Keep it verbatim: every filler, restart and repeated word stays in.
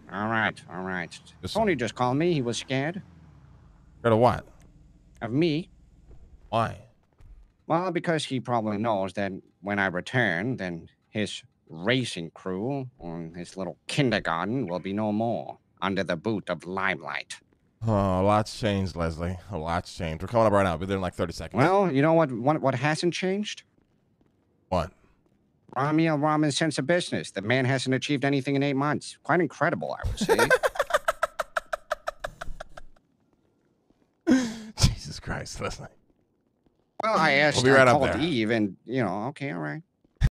All right, all right. Yes, Tony sir. just called me. He was scared. Scared of what? Of me. Why? Well, because he probably knows that when I return, then his racing crew or his little kindergarten will be no more under the boot of limelight. Oh, a lot's changed, Leslie. A lot's changed. We're coming up right now. Be there in like thirty seconds. Well, you know what? What, what hasn't changed? What? Ramee and Ramen's sense of business. The man hasn't achieved anything in eight months. Quite incredible, I would say. Jesus Christ, Leslie. Well, I asked, We'll be I right up called there. Eve, and, you know, okay, all right.